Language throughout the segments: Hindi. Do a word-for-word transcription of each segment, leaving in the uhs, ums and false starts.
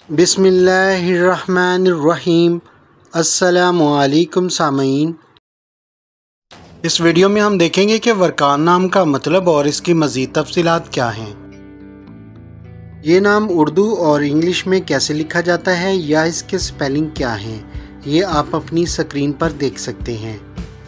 बिस्मिल्लाहिर्रहमानिर्रहीम। अस्सलामुअलैकुम सामीन। इस वीडियो में हम देखेंगे कि वरकान नाम का मतलब और इसकी मज़ीद तफसीलात क्या हैं। ये नाम उर्दू और इंग्लिश में कैसे लिखा जाता है या इसके स्पेलिंग क्या हैं, ये आप अपनी स्क्रीन पर देख सकते हैं।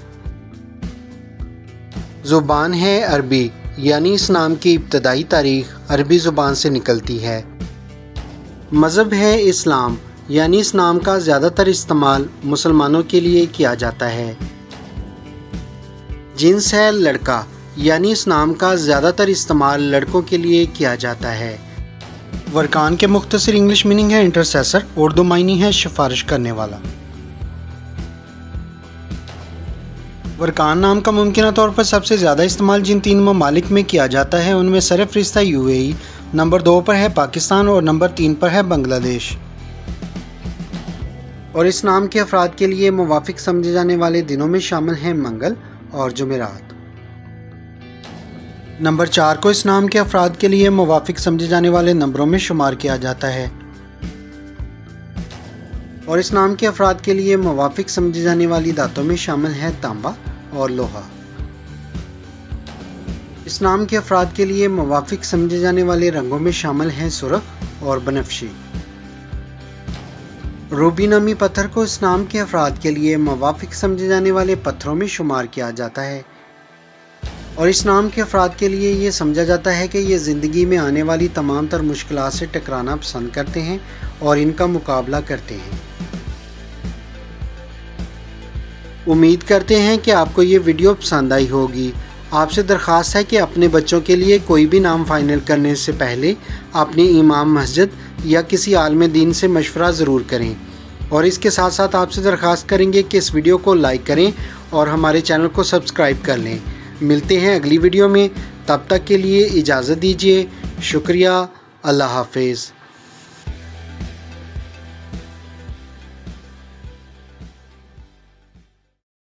ज़ुबान है अरबी, यानी इस नाम की इब्तदाई तारीख अरबी ज़ुबान से निकलती है। मज़हब है इस्लाम, यानी इस नाम का ज़्यादातर इस्तेमाल मुसलमानों के लिए किया जाता है। जिन्स है लड़का, यानी इस नाम का ज़्यादातर इस्तेमाल लड़कों के लिए किया जाता है। वरकान के मुख्तसर इंग्लिश मीनिंग है इंटरसेसर, उर्दू मायनी है सिफारिश करने वाला। वरकान नाम का मुमकिन तौर पर सबसे ज़्यादा इस्तेमाल जिन तीन ममालिक में किया जाता है उनमें सरफ़रिश्त है यूएई, नंबर दो पर है पाकिस्तान और नंबर तीन पर है बांग्लादेश। और इस नाम के अफराद के लिए मुवाफिक समझे जाने वाले दिनों में शामिल हैं मंगल और जुमेरात। नंबर चार को इस नाम के अफराद के लिए मुवाफिक समझे जाने वाले नंबरों में शुमार किया जाता है। और इस नाम के अफराद के लिए मुवाफिक समझी जाने वाली धातों में शामिल है तांबा और लोहा। इस नाम के अफराद के लिए मुवाफिक समझे जाने वाले रंगों में शामिल हैं सुर्ख और बनफशी। रूबी नामी पत्थर को इस नाम के अफराद के लिए मुवाफिक समझे जाने वाले पत्थरों में शुमार किया जाता है। और इस नाम के अफराद के लिए ये समझा जाता है कि ये ज़िंदगी में आने वाली तमाम तर मुश्किलात से टकराना पसंद करते हैं और इनका मुकाबला करते हैं। उम्मीद करते हैं कि आपको ये वीडियो पसंद आई होगी। आपसे दरख्वास्त है कि अपने बच्चों के लिए कोई भी नाम फाइनल करने से पहले अपनी इमाम मस्जिद या किसी आलिम दीन से मशवरा ज़रूर करें। और इसके साथ साथ आपसे दरख्वास्त करेंगे कि इस वीडियो को लाइक करें और हमारे चैनल को सब्सक्राइब कर लें। मिलते हैं अगली वीडियो में, तब तक के लिए इजाज़त दीजिए। शुक्रिया। अल्लाह हाफिज़।